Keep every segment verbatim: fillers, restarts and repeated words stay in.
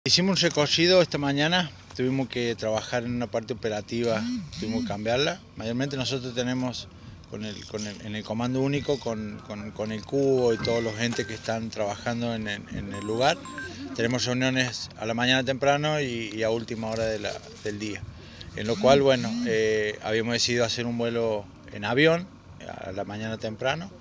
Hicimos un recorrido esta mañana, tuvimos que trabajar en una parte operativa, tuvimos que cambiarla. Mayormente nosotros tenemos con el, con el, en el comando único, con, con, con el cubo y todos los entes que están trabajando en, en, en el lugar. Tenemos reuniones a la mañana temprano y, y a última hora de la, del día. En lo cual, bueno, eh, habíamos decidido hacer un vuelo en avión a la mañana temprano.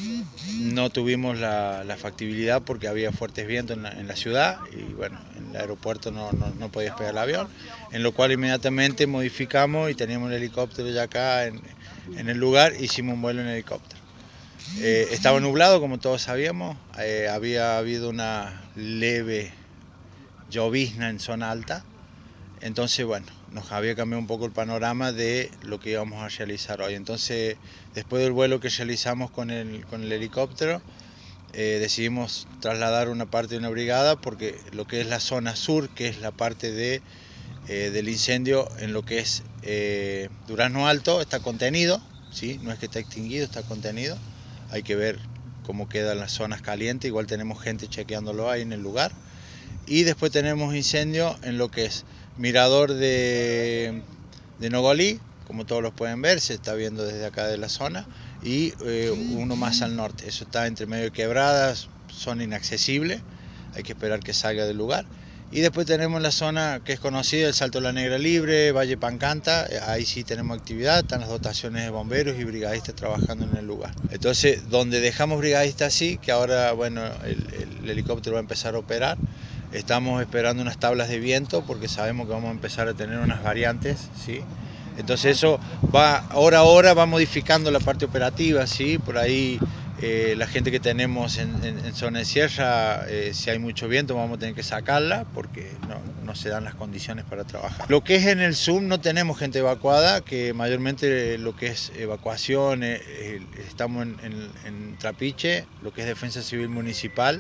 No tuvimos la, la factibilidad porque había fuertes vientos en la, en la ciudad y bueno, en el aeropuerto no, no, no podía despegar el avión, en lo cual inmediatamente modificamos y teníamos el helicóptero ya acá en, en el lugar, hicimos un vuelo en helicóptero. Eh, estaba nublado, como todos sabíamos, eh, había habido una leve llovizna en zona alta, entonces bueno, nos había cambiado un poco el panorama de lo que íbamos a realizar hoy. Entonces, después del vuelo que realizamos con el, con el helicóptero, eh, decidimos trasladar una parte de una brigada porque lo que es la zona sur, que es la parte de, eh, del incendio en lo que es eh, Durazno Alto, está contenido, ¿sí? No es que está extinguido, está contenido. Hay que ver cómo quedan las zonas calientes, igual tenemos gente chequeándolo ahí en el lugar. Y después tenemos incendio en lo que es Mirador de, de Nogolí, como todos los pueden ver, se está viendo desde acá de la zona, y eh, uno más al norte. Eso está entre medio de quebradas, zona inaccesible, hay que esperar que salga del lugar. Y después tenemos la zona que es conocida, el Salto de la Negra Libre, Valle Pancanta, ahí sí tenemos actividad, están las dotaciones de bomberos y brigadistas trabajando en el lugar. Entonces, donde dejamos brigadistas así, que ahora bueno, el, el helicóptero va a empezar a operar, estamos esperando unas tablas de viento porque sabemos que vamos a empezar a tener unas variantes, ¿sí? Entonces eso va, hora a hora va modificando la parte operativa, ¿sí? Por ahí eh, la gente que tenemos en, en, en zona de sierra, eh, si hay mucho viento vamos a tener que sacarla porque no, no se dan las condiciones para trabajar. Lo que es en el Zoom no tenemos gente evacuada, que mayormente lo que es evacuación, eh, eh, estamos en, en, en Trapiche, lo que es Defensa Civil Municipal,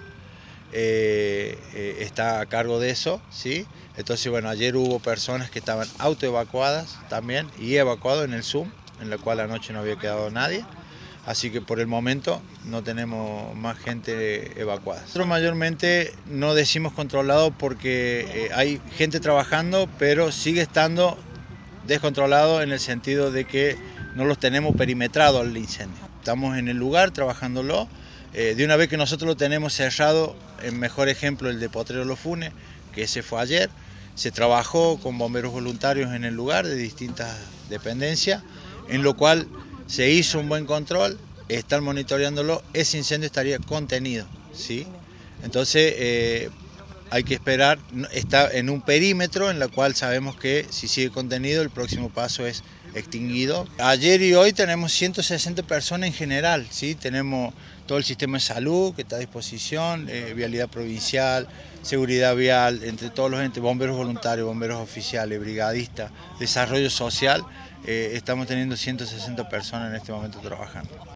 Eh, eh, está a cargo de eso, ¿sí? Entonces, bueno, ayer hubo personas que estaban autoevacuadas también y evacuados en el Zoom, en la cual anoche no había quedado nadie. Así que por el momento no tenemos más gente evacuada. Nosotros mayormente no decimos controlado porque eh, hay gente trabajando, pero sigue estando descontrolado en el sentido de que no los tenemos perimetrados al incendio. Estamos en el lugar trabajándolo. Eh, de una vez que nosotros lo tenemos cerrado, el mejor ejemplo el de Potrero Los Funes, que ese fue ayer, se trabajó con bomberos voluntarios en el lugar de distintas dependencias, en lo cual se hizo un buen control, están monitoreándolo, ese incendio estaría contenido, ¿sí? Entonces eh, hay que esperar, está en un perímetro en el cual sabemos que si sigue contenido el próximo paso es extinguido. Ayer y hoy tenemos ciento sesenta personas en general, ¿sí? Tenemos todo el sistema de salud que está a disposición, eh, vialidad provincial, seguridad vial, entre todos los entes, bomberos voluntarios, bomberos oficiales, brigadistas, desarrollo social, eh, estamos teniendo ciento sesenta personas en este momento trabajando.